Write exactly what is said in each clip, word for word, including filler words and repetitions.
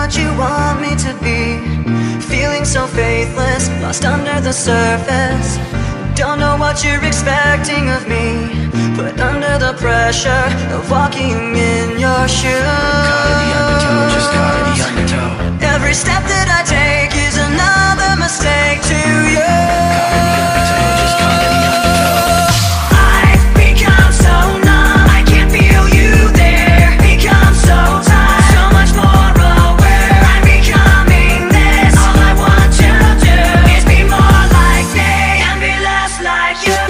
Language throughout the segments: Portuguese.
what you want me to be. Feeling so faithless, lost under the surface. Don't know what you're expecting of me, put under the pressure of walking in your shoes. Caught in the undertow, just caught in the undertow. Every step that I take is another mistake to you. Caught in the undertow, just caught in the undertow. I've become so numb, I can't feel you there. Become so tired, so much more aware. I'm becoming this, all I want to do is be more like me and be less like you.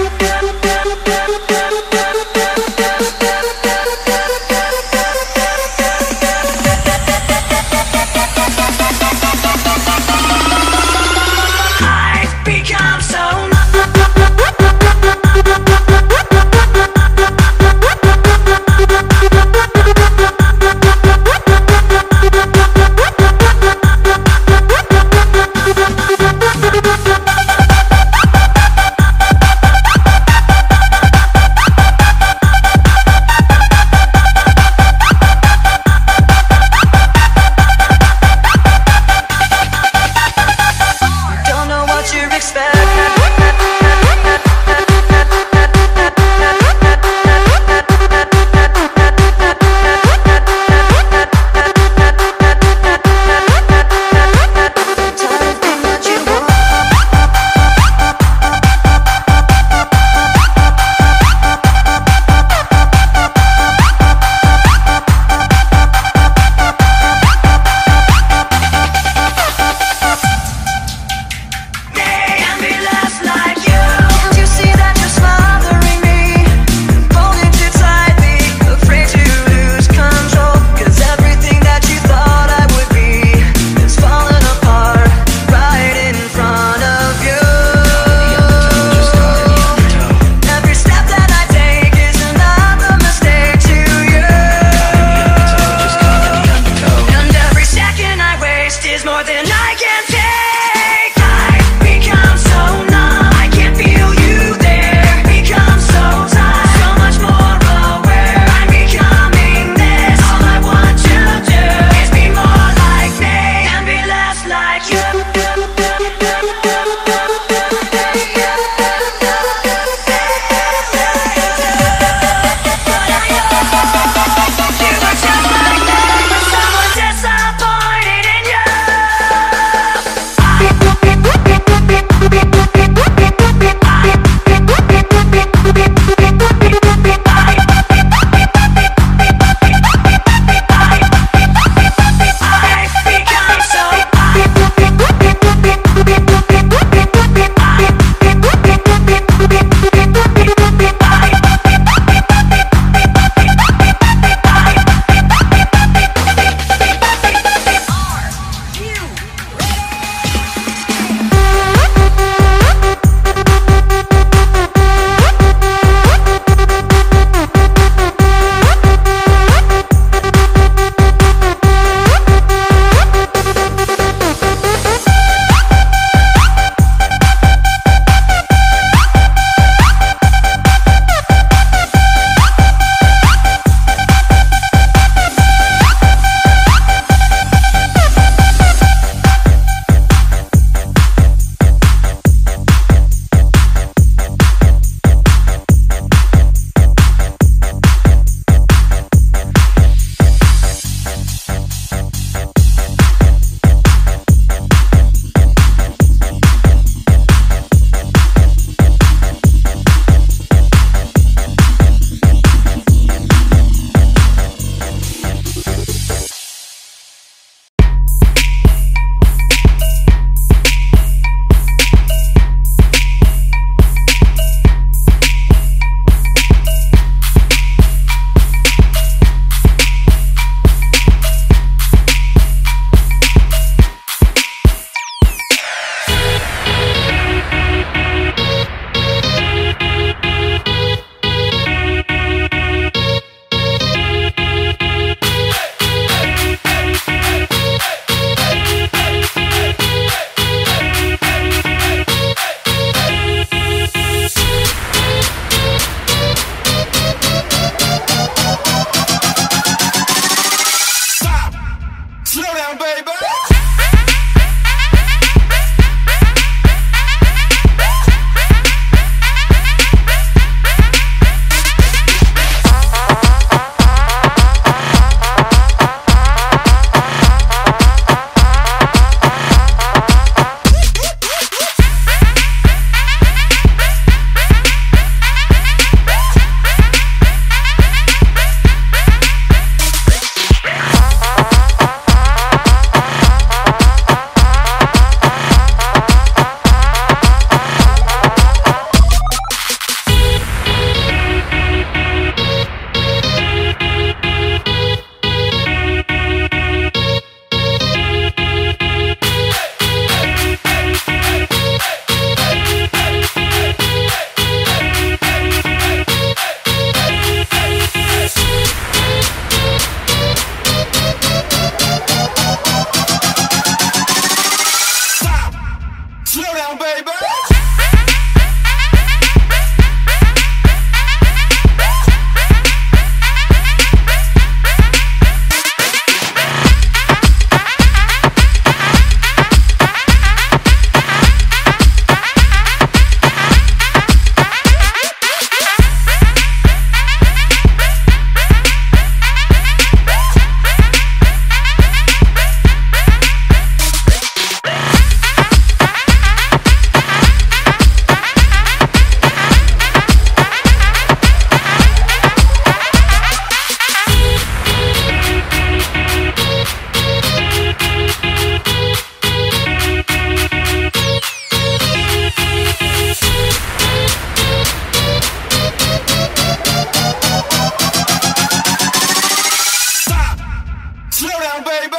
down, baby. Slow down, baby. Slow down, baby.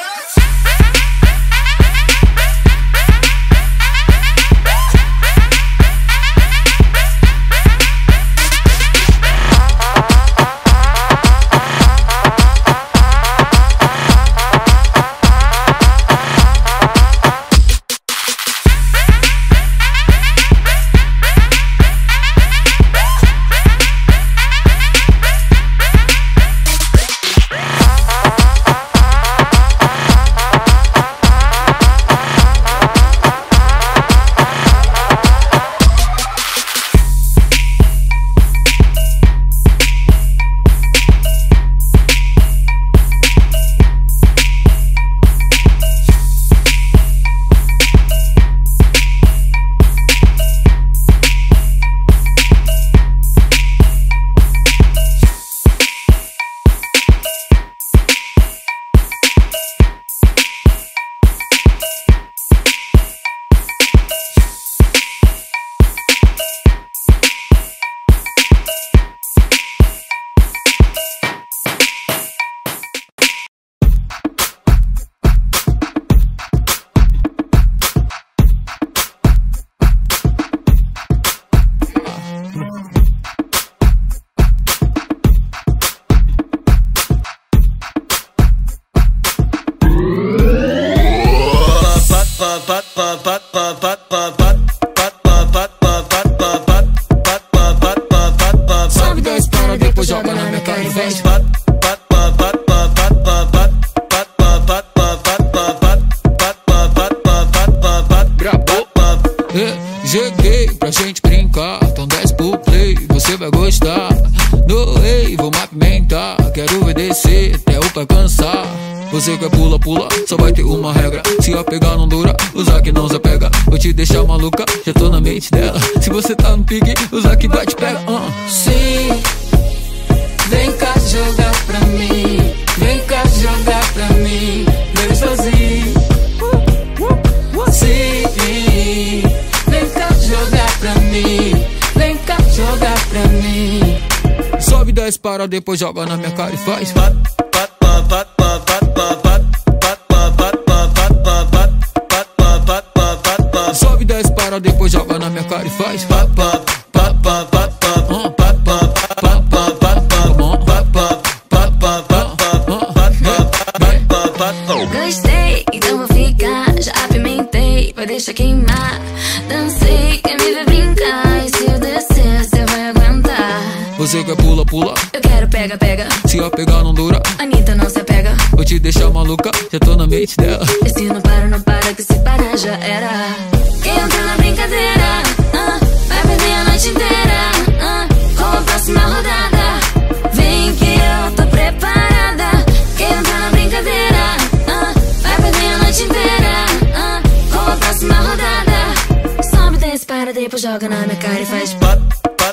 Sobe, desce, para, depois joga na minha cara e vem. Joguei pra gente brincar, então desce pro play, você vai gostar. No rei, vou movimentar, quero obedecer até o pai cansar. Você quer pula, pula, só vai ter uma regra. Se a pegar não dura, usar que não se pega. Vou te deixar maluca, já tô na mente dela. Se você tá no pique, usar que vai te pega. uh. Sim, vem cá jogar pra mim. Vem cá jogar pra mim, vem sozinho. Sim, vem cá jogar pra mim. Vem cá jogar pra mim. Sobe, desce, para, depois joga na minha cara e faz. Sobe, desce, para, depois joga na minha cara e faz. Gostei, então vou ficar. Já apimentei, vai deixar queimar. Dancei, quer me ver brincar. E se eu descer, você vai aguentar. Você quer pula, pula, Eu quero pega, pega. se a pegar não dura, Anitta não se apega. vou te deixar maluca, já tô na mente dela. Esse não para, não para, que se parar já era. Quem entra na brincadeira, ah, vai perder a noite inteira, ah, com a próxima rodada. Vem que eu tô preparada. Quem entra na brincadeira, ah, vai perder a noite inteira, ah, com a próxima rodada. Sobe, desce, para, depois joga na minha cara e faz pop.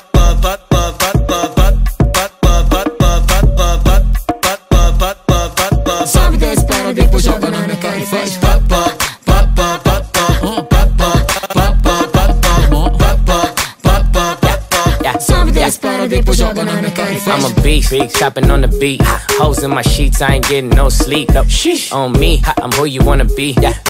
Sobe, desce, para, depois joga na minha cara e faz pá, pá, pá, pá, pá, pá, pá, pá, pá, pá, pá. Sobe, desce, para, depois joga na minha cara e faz. I'm a beast, big chopping on the beat. Hoes in my sheets, I ain't getting no sleep. Sheesh. On me, I'm who you wanna be.